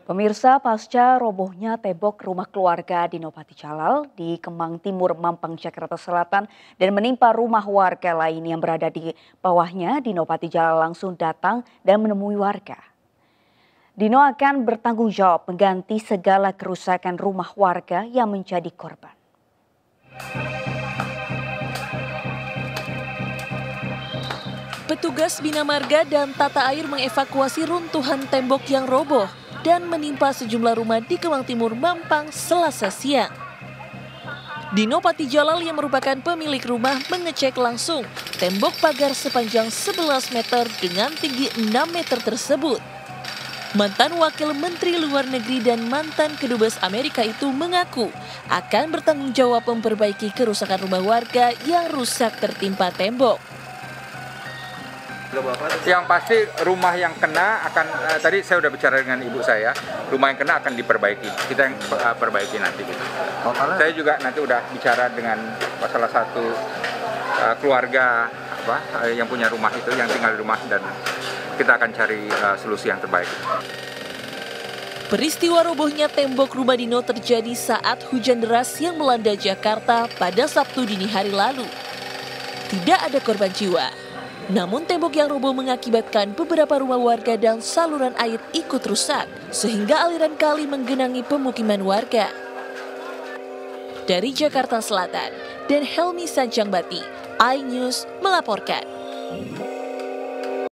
Pemirsa, pasca robohnya tembok rumah keluarga di Nopati Jalal di Kemang Timur, Mampang, Jakarta Selatan dan menimpa rumah warga lain yang berada di bawahnya, Dino Patijala langsung datang dan menemui warga. Dino akan bertanggung jawab mengganti segala kerusakan rumah warga yang menjadi korban. Petugas Bina Marga dan Tata Air mengevakuasi runtuhan tembok yang roboh dan menimpa sejumlah rumah di Kemang Timur, Mampang, Selasa siang. Dino Patijala yang merupakan pemilik rumah mengecek langsung tembok pagar sepanjang 11 meter dengan tinggi 6 meter tersebut. Mantan Wakil Menteri Luar Negeri dan mantan Kedubes Amerika itu mengaku akan bertanggung jawab memperbaiki kerusakan rumah warga yang rusak tertimpa tembok. Yang pasti rumah yang kena akan, tadi saya udah bicara dengan ibu saya, rumah yang kena akan diperbaiki, kita yang perbaiki nanti. Gitu. Saya juga nanti udah bicara dengan salah satu keluarga yang punya rumah itu, yang tinggal di rumah, dan kita akan cari solusi yang terbaik. Peristiwa robohnya tembok rumah Dino terjadi saat hujan deras yang melanda Jakarta pada Sabtu dini hari lalu. Tidak ada korban jiwa. Namun tembok yang roboh mengakibatkan beberapa rumah warga dan saluran air ikut rusak, sehingga aliran kali menggenangi pemukiman warga. Dari Jakarta Selatan, dan Helmi Sanjangbati, iNews melaporkan.